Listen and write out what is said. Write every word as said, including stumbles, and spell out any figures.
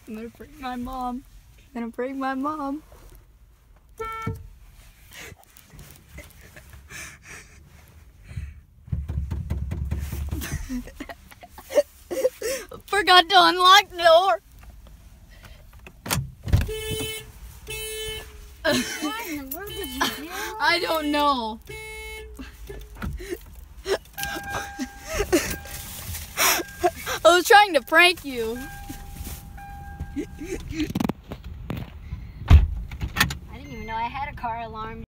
I'm gonna bring my mom. I'm gonna bring my mom. Forgot to unlock the door. What in the world did you do? I don't know. I was trying to prank you. I didn't even know I had a car alarm.